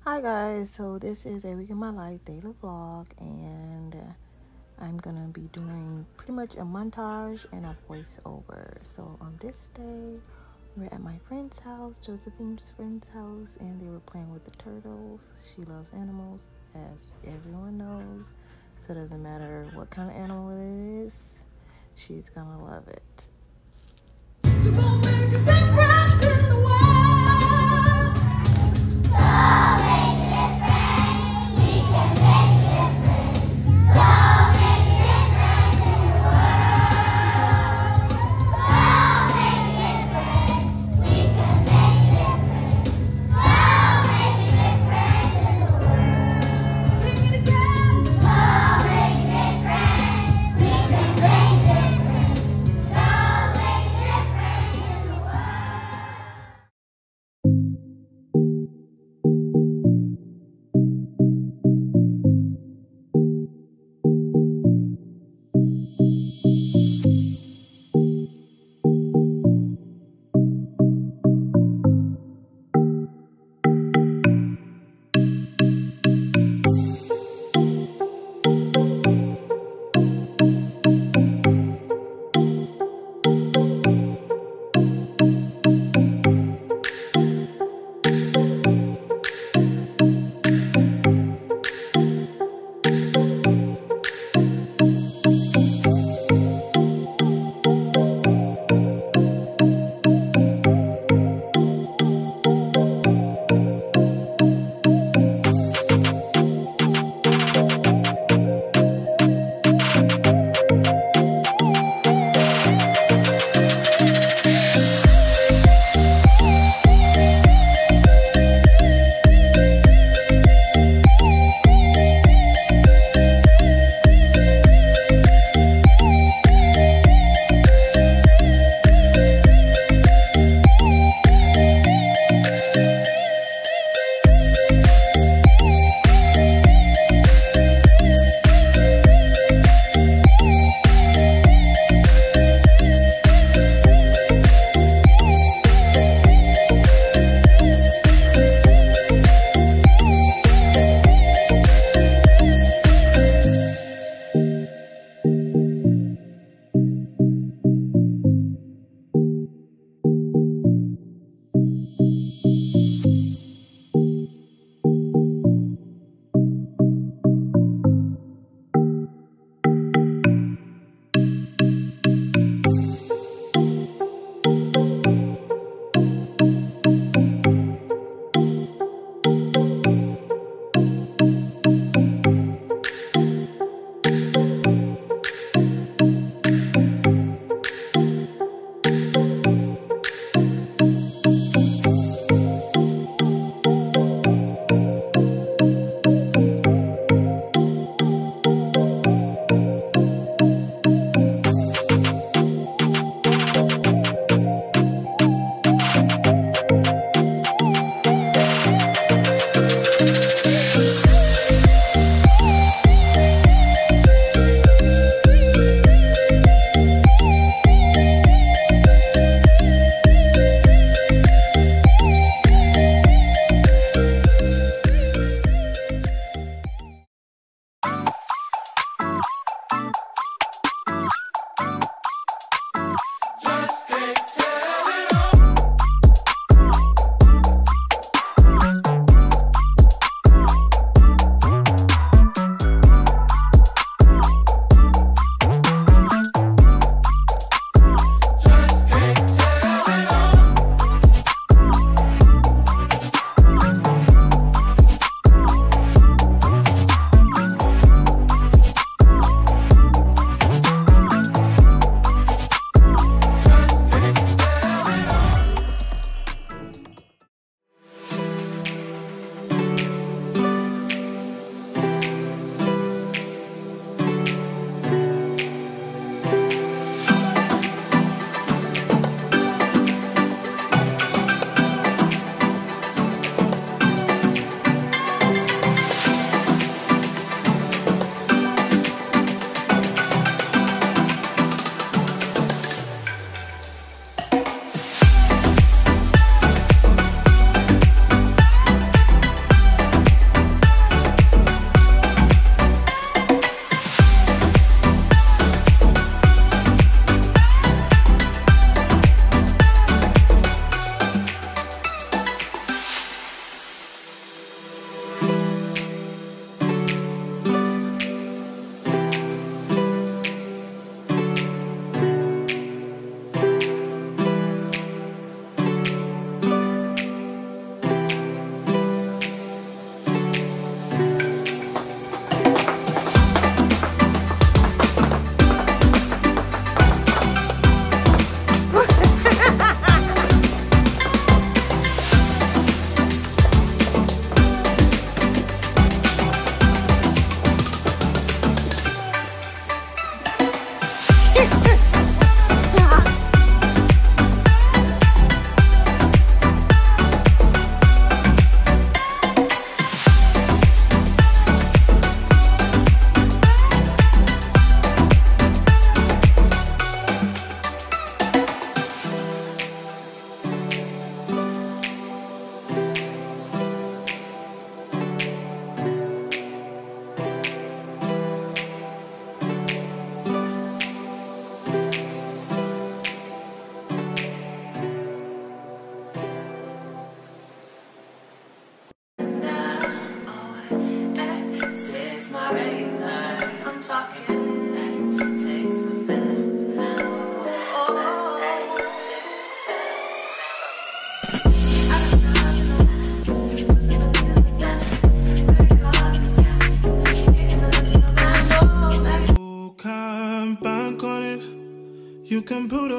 Hi guys, so this is a week in my life daily vlog, and I'm gonna be doing pretty much a montage and a voiceover. So on this day, we're at my friend's house, Josephine's friend's house, and they were playing with the turtles. She loves animals, as everyone knows, so it doesn't matter what kind of animal it is, she's gonna love it. So don't make a difference in the world.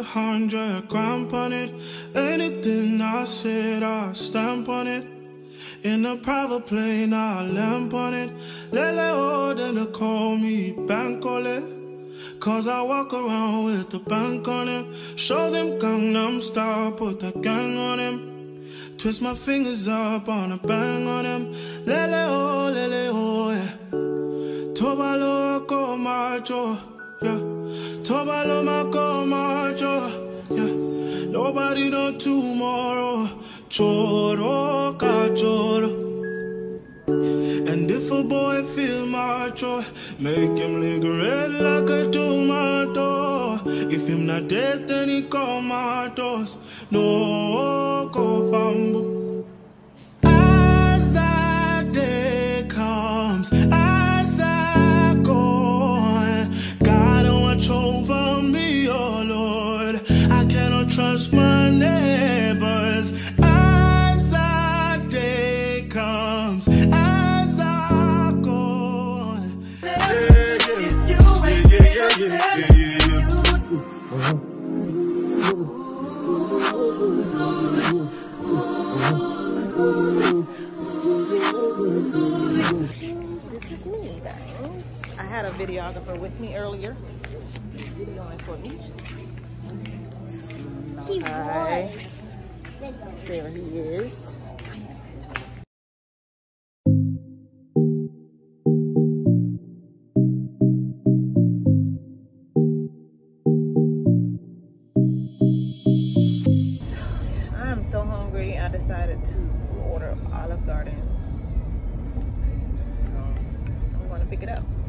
100 grand on it. Anything I said, I stamp on it. In a private plane, I lamp on it. Lele oh, then they call me Bankole. Cause I walk around with the bank on him. Show them Gangnam Style, put the gang on him. Twist my fingers up on a bang on him. Lele oh, yeah. Tobalo ko macho, yeah. Tobalo mako macho, yeah. Nobody know tomorrow. Choro ka choro. And if a boy feel macho, make him lick red like a tomato. If him not dead, then he comatose. No go fambo. As that day comes, as I go on, God watch over me, oh Lord. I cannot trust my neighbors. As that day comes, as I go on. This is me, guys. I had a videographer with me earlier. He's videoing for me. Hi. There he is. I'm so hungry. I decided to order Olive Garden. So I'm going to pick it up.